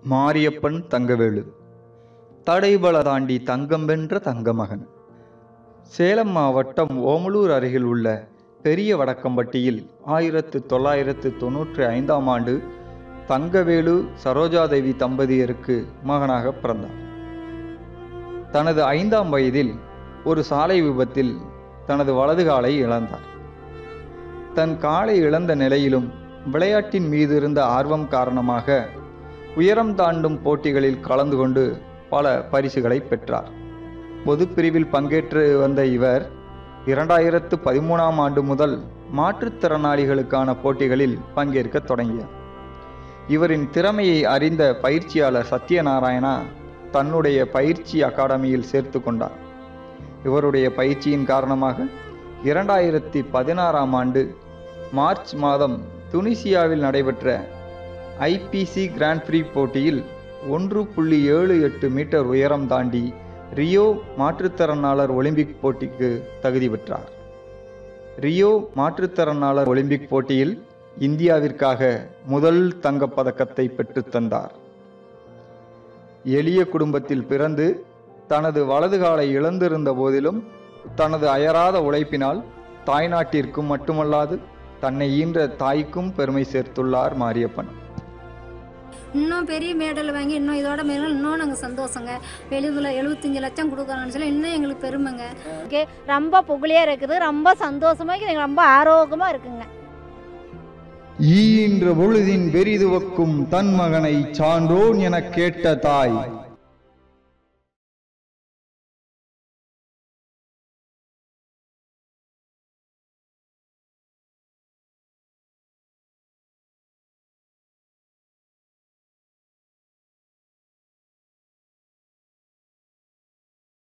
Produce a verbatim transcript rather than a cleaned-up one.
மாரியப்பன் தங்கவேலு தடைபல தாண்டி தங்கம் வென்ற தங்கமகன். சேலம் மாவட்டம் ஓமலூர் அருகில் உள்ள பெரிய வடக்கம்பட்டியில் ஆயிரத்து தொள்ளாயிரத்து தொன்னூற்றி ஐந்தாம் ஆண்டு தங்கவேலு சரோஜாதேவி தம்பதியருக்கு மகனாக பிறந்தார். தனது ஐந்தாம் வயதில் ஒரு சாலை விபத்தில் தனது வலது காலை இழந்தார். தன் காலை இழந்த நிலையிலும் விளையாட்டின் மீது இருந்த ஆர்வம் காரணமாக உயரம் தாண்டும் போட்டிகளில் கலந்து கொண்டு பல பரிசுகளை பெற்றார். பொது பிரிவில் பங்கேற்று வந்த இவர் இரண்டாயிரத்து பதிமூணாம் ஆண்டு முதல் மாற்றுத்திறனாளிகளுக்கான போட்டிகளில் பங்கேற்க தொடங்கியார். இவரின் திறமையை அறிந்த பயிற்சியாளர் சத்யநாராயணா தன்னுடைய பயிற்சி அகாடமியில் சேர்த்து கொண்டார். இவருடைய பயிற்சியின் காரணமாக இரண்டாயிரத்தி பதினாறாம் ஆண்டு மார்ச் மாதம் துனிசியாவில் நடைபெற்ற ஐபிசி கிராண்ட் பிரீ போட்டியில் ஒன்று புள்ளி ஏழு எட்டு மீட்டர் உயரம் தாண்டி ரியோ மாற்றுத்திறனாளர் ஒலிம்பிக் போட்டிக்கு தகுதி பெற்றார். ரியோ மாற்றுத்திறனாளர் ஒலிம்பிக் போட்டியில் இந்தியாவிற்காக முதல் தங்கப்பதக்கத்தை பெற்றுத்தந்தார். எளிய குடும்பத்தில் பிறந்து தனது வலது காலை இழந்திருந்த போதிலும் தனது அயராத உழைப்பினால் தாய்நாட்டிற்கும் மட்டுமல்லாது தன்னை ஈன்ற தாய்க்கும் பெருமை சேர்த்துள்ளார் மாரியப்பன். இன்னும் பெரிய மேடல் வாங்கி இன்னும் இதோட மேலும் இன்னும் நாங்கள் சந்தோஷங்க. வெளியில் எழுபத்தஞ்சு லட்சம் கொடுக்கணும்னு சொல்லி இன்னும் எங்களுக்கு பெருமைங்க. ரொம்ப புகழியாக இருக்குது, ரொம்ப சந்தோஷமாக எனக்கு ரொம்ப ஆரோக்கியமாக இருக்குங்க. ஈன்ற பொழுதின் பெரிதுவக்கும் தன் மகனை சான்றோன் என கேட்ட தாய்